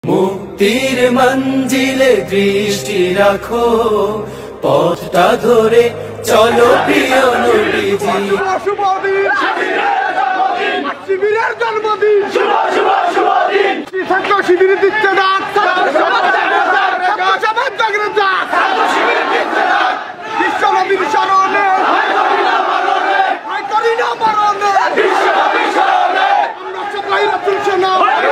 মুক্তির মঞ্জিলে দৃষ্টি রাখো, পথটা ধরে চলো প্রিয় নবীজি। শিবিরের জন্মদিন, ছাত্র শিবির দিচ্ছে না, বিশ্বনবীর স্মরণে আমরা সবাই তুলছে না,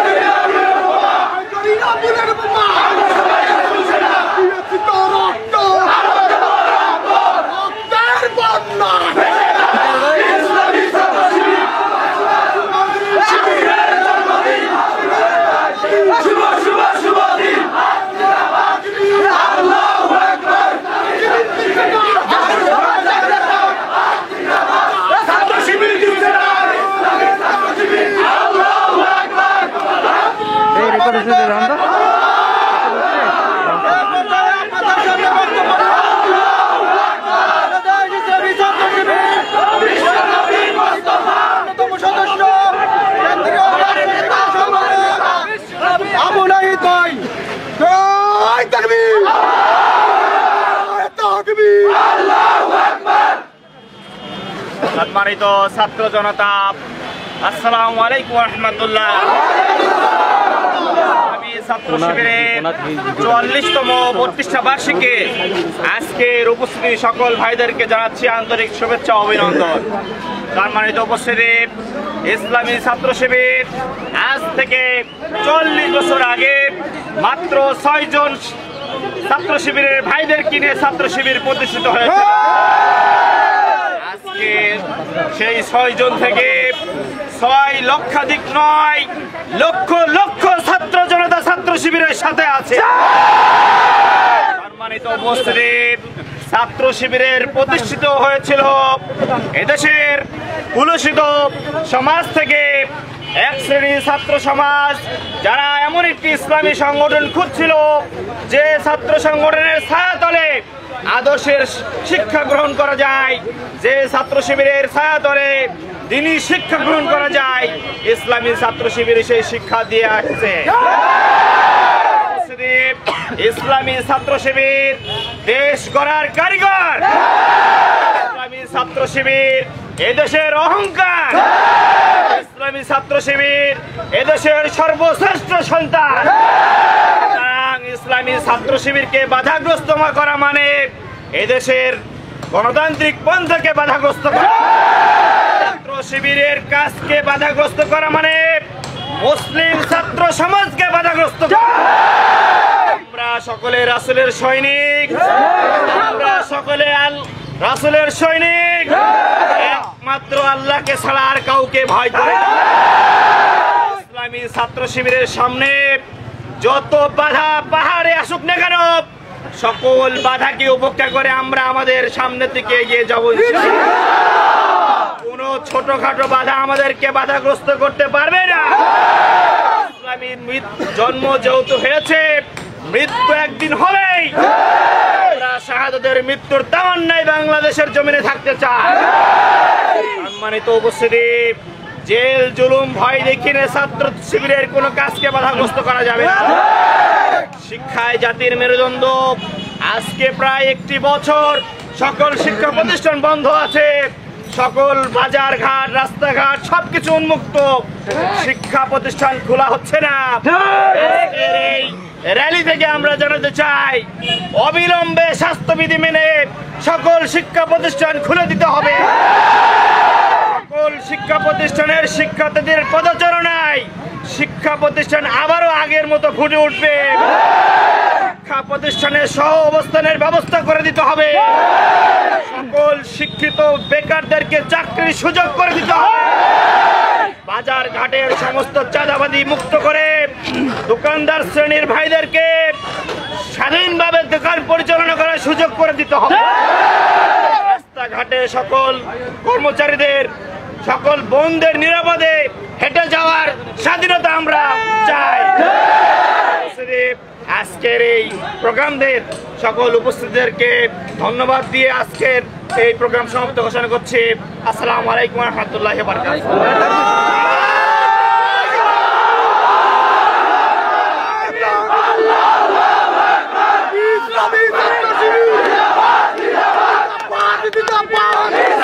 সম্মানিত ছাত্র জনতা, আসসালামু আলাইকুম ওয়া রাহমাতুল্লাহ। আমি ছাত্র শিবিরের ৪৪তম প্রতিষ্ঠা বার্ষিকী আজকের উপস্থিতি সকল ভাইদেরকে জানাচ্ছি আন্তরিক শুভেচ্ছা ও অভিনন্দন। সম্মানিত উপস্থিতি, ইসলামী ছাত্র শিবির আজ থেকে ৪০ বছর আগে মাত্র ৬ জন ছাত্র শিবিরের ভাইদেরকে নিয়ে ছাত্র শিবির প্রতিষ্ঠিত হয়েছে। আজকে সেই ৬ জন থেকে ৬ লক্ষাধিক নয়, লক্ষ লক্ষ ছাত্র জনতা ছাত্র শিবিরের সাথে আছে। সম্মানিত উপস্থিতি, ছাত্র শিবিরের প্রতিষ্ঠিত হয়েছিল এদেশের কুলুষিত সমাজ থেকে এক শ্রেণীর ছাত্র সমাজ, যারা এমন একটি ইসলামী সংগঠন খুঁজছিল যে ছাত্র সংগঠনের ছায়াতলে আদর্শের শিক্ষা গ্রহণ করা যায়, যে ছাত্র শিবিরের ছায়াতলে দ্বীনি শিক্ষা গ্রহণ করা যায়। ইসলামী ছাত্র শিবির সেই শিক্ষা দিয়ে আসছে। ইসলামী ছাত্র শিবির দেশ গড়ার কারিগর, ইসলামী ছাত্র শিবির এদেশের অহংকার, ইসলামী ছাত্র শিবির এদেশের সর্বশ্রেষ্ঠ সন্তান। ইসলামী ছাত্র শিবিরকে বাধাগ্রস্ত করা মানে এদেশের গণতান্ত্রিক পন্থাকে বাধাগ্রস্ত করা। ছাত্র শিবিরের কাজকে বাধাগ্রস্ত করা মানে মুসলিম ছাত্র সমাজকে বাধাগ্রস্ত করা। আমরা সকলে রাসূলের সৈনিক, আমরা সকলে রাসূলের সৈনিক, একমাত্র আল্লাহকে ছাড়া আর কাউকে ভয় করে না। ইসলামী ছাত্র শিবিরের সামনে যত বাধা পাহাড়ে আসুক না কেন, সকল বাধাকে উপেক্ষা করে আমরা আমাদের সামনে থেকে এগিয়ে যাব। কোন ছোটখাটো বাধা আমাদেরকে বাধাগ্রস্ত করতে পারবে না। ইসলামীর জন্ম যেহেতু হয়েছে, মৃত্যু একদিন হবেই। আমরা শাহাদাতের মৃত্যুর তামান্নায় বাংলাদেশের জমিনে থাকতে চাই। সম্মানিত উপস্থিতি, জেল জুলুম ভয় দেখিয়ে ছাত্র শিবিরের কোনো কাজকে বাধাগ্রস্ত করা যাবে না। শিক্ষায় জাতির মেরুদণ্ড। আজকে প্রায় 1 বছর সকল শিক্ষা প্রতিষ্ঠান বন্ধ আছে, সকল বাজার ঘাট রাস্তাঘাট সবকিছু উন্মুক্ত, শিক্ষা প্রতিষ্ঠান খোলা হচ্ছে না। এই র্যালি থেকে আমরা জানাতে চাই, অবিলম্বে স্বাস্থ্যবিধি মেনে সকল শিক্ষা প্রতিষ্ঠান খুলে দিতে হবে। সকল শিক্ষা প্রতিষ্ঠানের শিক্ষার্থীদের পদচারণায় শিক্ষা প্রতিষ্ঠান আবারও আগের মতো ফুটে উঠবে। শিক্ষা প্রতিষ্ঠানের সহ অবস্থানের ব্যবস্থা করে দিতে হবে। সকল শিক্ষিত বেকারদেরকে চাকরির সুযোগ করে দিতে হবে। বাজার ঘাটের সমস্ত চাঁদাবাজি মুক্ত করে দোকানদার শ্রেণীর ভাইদেরকে স্বাধীনভাবে দোকান পরিচালনা করার সুযোগ করে দিতে হবে। রাস্তাঘাটে সকল কর্মচারীদের, সকল বোনদের নিরাপদে হেঁটে যাওয়ার স্বাধীনতা আমরা চাই। আজকের এই প্রোগ্রামদের সকল উপস্থিতদেরকে ধন্যবাদ দিয়ে আজকের এই প্রোগ্রাম সমাপ্ত ঘোষণা করছি। আসসালামু আলাইকুম ওয়া রাহমাতুল্লাহি ওয়া বারাকাতুহু। জিন্দাবাদ